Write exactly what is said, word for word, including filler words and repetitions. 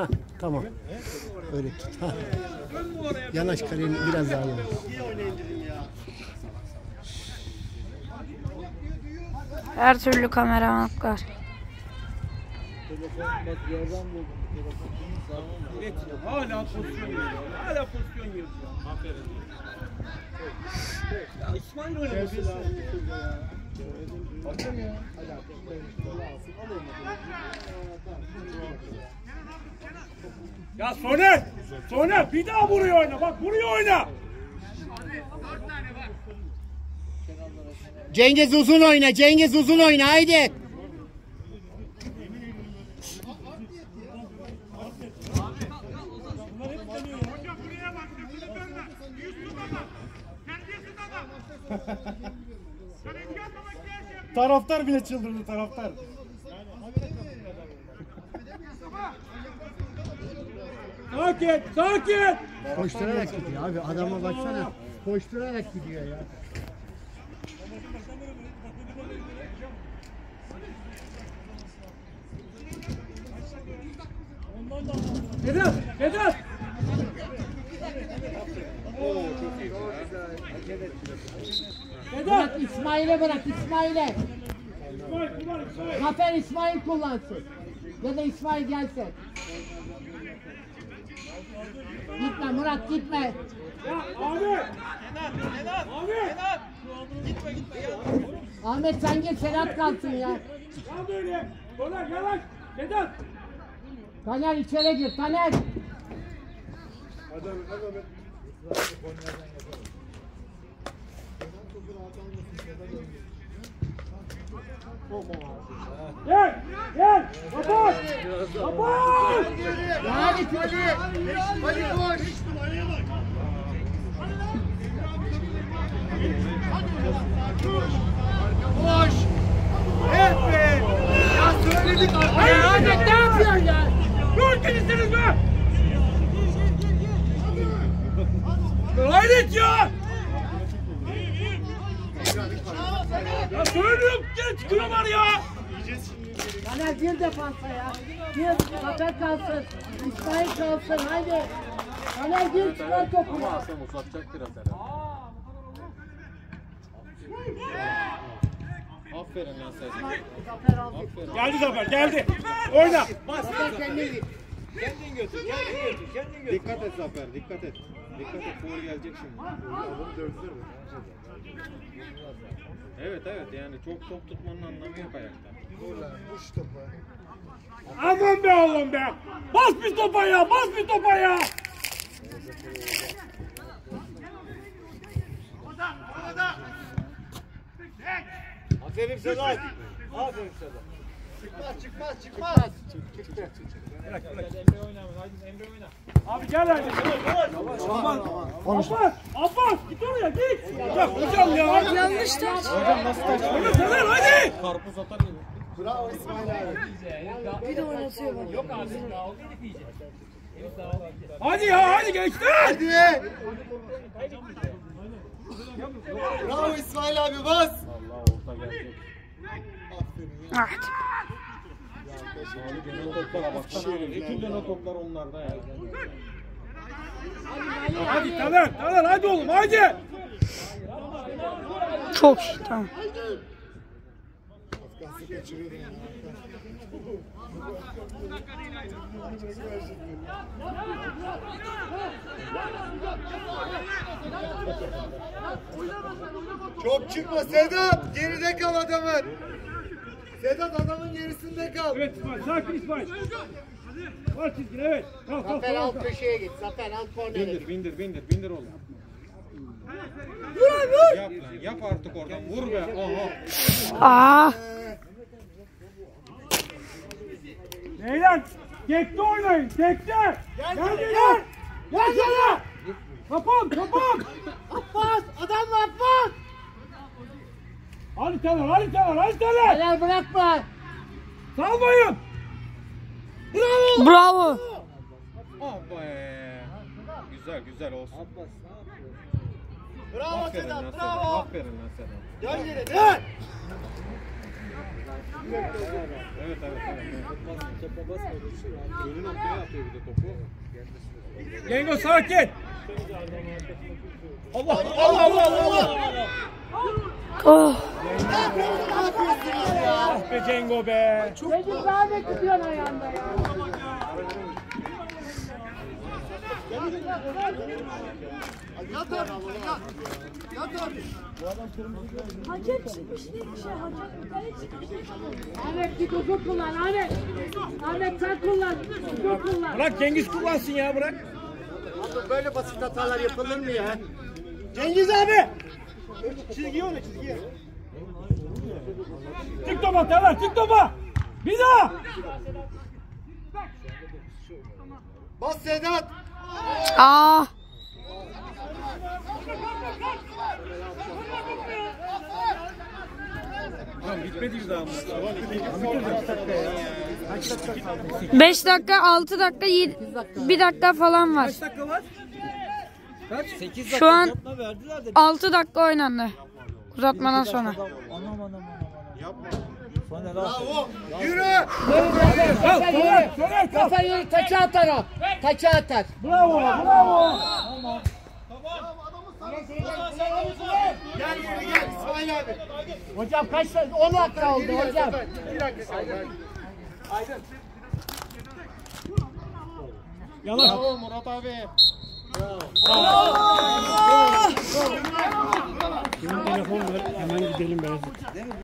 Ha, tamam. Öyle tut. Ha. Yanaş kalenin biraz daha yanaş. Her türlü kameramanlıklar. Hala pozisyon yiyor. Hala pozisyon yiyor. Aferin. Ya İsmail oynaması lazım. Bakın ya. Ya Soner! Soner bir daha buraya oyna. Bak buraya oyna. Cengiz uzun oyna. Cengiz uzun oyna. Haydi. Taraftar bile çıldırdı taraftar. Sakin, sakin. Koşturarak gidiyor abi. Adama baksana. Koşturarak gidiyor ya. Vedat, Vedat. Bırak İsmail'e bırak İsmail'e. Zafer İsmail kullansın. Ya da İsmail gelsin. Gitme Murat gitme. Ya abi. Vedat, Vedat. Abi. Vedat. Gitme gitme ya. Ahmet sen git Serhat kalsın ya. Ya böyle. Soner yavaş. Vedat. Taner içeri gir Taner. Gel, gel. Kapat. Kapat. Yani Ali. Ali koş. Koş. Evet be. Ya söyledik artık. Hayır Ahmet ne yapıyorsun ya? Dur gidirsiniz be. Hayret ya. Ya söylüyorum gene çıkıyorlar ya. Taner gir defansa ya. Gir Zafer kalsın. İsmail kalsın haydi. Taner gir çıkar topu. Ama Hasan uzatacak biraz herhalde. Aferin lan Sezgin. Zafer aldı. Geldi Zafer geldi. Oyna. Zafer kendini. Kendin götür kendin götür kendin götür. Dikkat et Zafer, dikkat et. Dikkat et, gol gelecek şimdi. Evet evet, yani çok top tutmanın anlamı yok ayakta. Aman be oğlum be. Bas bir topa ya bas bir topa ya. Aferin Sedat. Aferin Sedat. Çıkmaz çıkmaz çıkmaz. Çıktı. Bırak bırak. Emre oyna. Hadi Emre oyna. Abi gel hadi. Aman. Abbas. Abbas git oraya git. Ya hocam ya. Yanlış taş. Hocam nasıl taş? Oyna Sezer hadi. Karpuz atar gibi. Bravo İsmail abi. Bir de oynatıyor bak. Yok abi. Hadi ya hadi gençler. Hadi. Bravo İsmail abi bas. Allah orta gelecek. Ah. Abi gene toplar baksana. Bütün o toplar onlarda ya. Hadi Taner Taner hadi oğlum hadi. Çok iyi tamam. Çok çıkma Sedat. Geride kal adamın. Sedat adamın gerisinde kal. Evet İsmail sakin İsmail. Var çizgin evet. Kalk kalk Zafer alt kalk. köşeye git. Zafer alt kornere Bindir git. bindir bindir bindir oğlum. Yap lan, yap artık oradan, vur be. Aha. Aa. Beyler tekte oynayın tekte. Gel gel gel. Gel sana. Kapan kapan. Abbas adam var Abbas. Hadi Taner hadi Taner hadi Taner. Helal bırakma. Salmayın. Bravo. Bravo. Ah be. Güzel güzel olsun. Bravo Aferin lan Sedat Sedat. bravo. Aferin lan Sedat. Dön geri dön. Evet evet evet. Önü noktaya atıyor bir de topu. Cengo sakin. Allah Allah Allah Allah. Oh. Ah be Cengo be. Cengiz abi tutuyorsun ayağında ya. Yat abi, yat. Yat abi. Hakem çıkmış ne bir şey hakem yukarı çıkmış. Ahmet git uzun kullan Ahmet. Ahmet sen kullan. Uzun kullan. Bırak Cengiz kullansın ya bırak. Abi böyle basit hatalar yapılır mı ya? Cengiz abi. Çizgiye oyna çizgiye. Çık topa Taner çık topa. Bir daha. Bas Sedat. Aa. Tamam bitmedi bir daha. beş dakika, altı dakika, yedi, bir dakika falan var. Kaç dakika var? Kaç? sekiz Şu an verdiler de. altı dakika oynandı. Uzatmadan sonra. Bravo. Yürü. Kaça yürü. Soner kal. Kaça yürü. Taça atar o. Taça atar. Bravo bravo. Gel yürü gel İsmail abi. Hocam kaç on dakika oldu hocam. Bir dakika kaldı. Aydın. Yavaş. Bravo Murat abi. Telefon ver hemen gidelim ben.